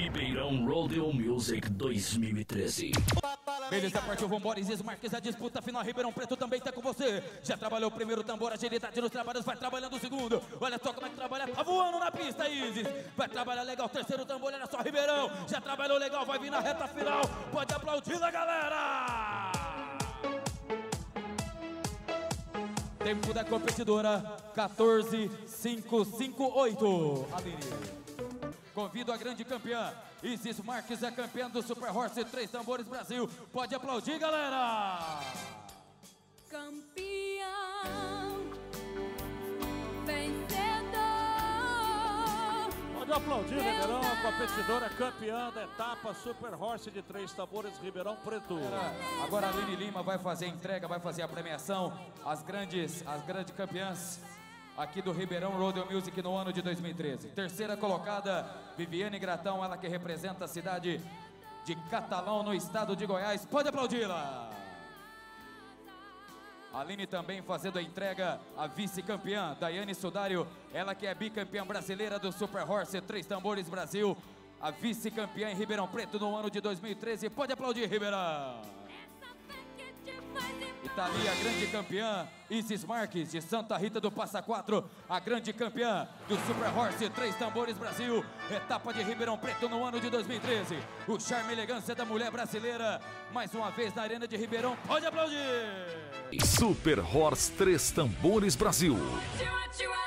Ribeirão Rodeo Music 2013. Beleza, partiu, vambora, Isis Marques, a disputa final, Ribeirão Preto também tá com você. Já trabalhou o primeiro tambor, agilidade nos trabalhos, vai trabalhando o segundo. Olha só como é que trabalha, tá voando na pista, Isis. Vai trabalhar legal, terceiro tambor, olha só, Ribeirão. Já trabalhou legal, vai vir na reta final. Pode aplaudir a galera. Tempo da competidora, 14.558. Aline. Convido a grande campeã, Isis Marques, é campeã do Super Horse 3 Tambores Brasil. Pode aplaudir, galera! Campeão, vencedor. Pode aplaudir, Ribeirão, a competidora campeã da etapa Super Horse de 3 Tambores, Ribeirão Preto. Agora a Aline Lima vai fazer a entrega, vai fazer a premiação. As grandes campeãs aqui do Ribeirão Rodeo Music no ano de 2013. Terceira colocada, Viviane Gratão, ela que representa a cidade de Catalão, no estado de Goiás. Pode aplaudi-la! Aline também fazendo a entrega, a vice-campeã, Daiane Sudário, ela que é bicampeã brasileira do Super Horse 3 Tambores Brasil. A vice-campeã em Ribeirão Preto no ano de 2013. Pode aplaudir, Ribeirão! E tá ali a grande campeã, Isis Marques, de Santa Rita do Passa Quatro, a grande campeã do Super Horse 3 Tambores Brasil, etapa de Ribeirão Preto no ano de 2013. O charme e elegância da mulher brasileira, mais uma vez na Arena de Ribeirão. Pode aplaudir! Super Horse 3 Tambores Brasil. Chua, chua.